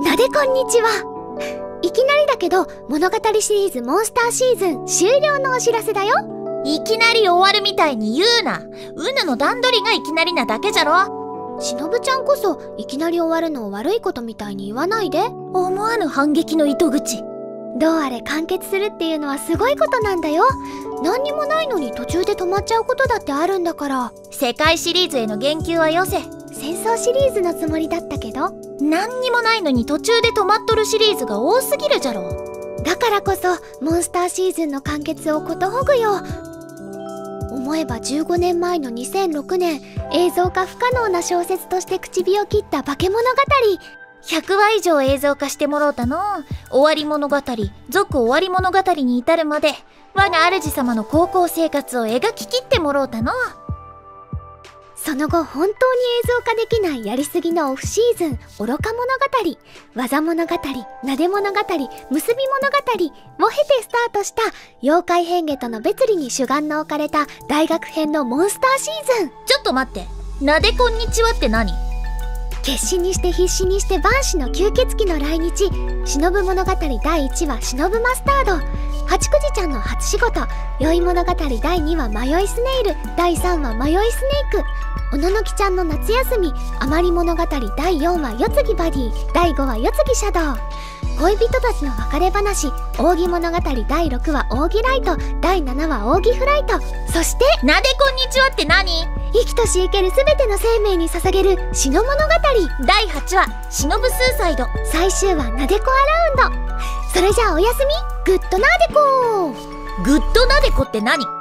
なでこんにちは。いきなりだけど物語シリーズモンスターシーズン終了のお知らせだよ。 いきなり終わるみたいに言うな。うぬの段取りがいきなりなだけじゃろ。 しのぶちゃんこそいきなり終わるのを悪いことみたいに言わないで。 思わぬ反撃の糸口。 どうあれ完結するっていうのはすごいことなんだよ。何にもないのに途中で止まっちゃうことだってあるんだから。 世界シリーズへの言及はよせ。 戦争シリーズのつもりだったけど。 何にもないのに途中で止まっとるシリーズが多すぎるじゃろ。 だからこそモンスターシーズンの完結をことほぐよ。思えば15年前の2006年、映像化不可能な小説として口火を切った化け物語。 100話以上映像化してもろうたの。終わり物語、続終わり物語に至るまで我が主様の高校生活を描ききってもろうたの。 その後本当に映像化できないやりすぎのオフシーズン、愚か物語、技物語、なで物語、結び物語を経てスタートした妖怪変化との別離に主眼の置かれた大学編のモンスターシーズン。 ちょっと待って、なでこんにちはって何？ 決死にして必死にして万死の吸血鬼の来日、忍物語第1話忍マスタード、八九時ちゃんの初仕事、酔い物語第2話迷いスネイル、第3話迷いスネーク、おののきちゃんの夏休み、余り物語第4話世継ぎバディ、第5話世継ぎシャドウ、恋人たちの別れ話、扇物語第6話扇ライト、第7話扇フライト、そしてなでこんにちはって何？ 生きとし生けるすべての生命に捧げる死の物語第8話忍ぶスーサイド、 最終話なでこアラウンド。それじゃあおやすみ、グッドなでこ。 グッドなでこって何？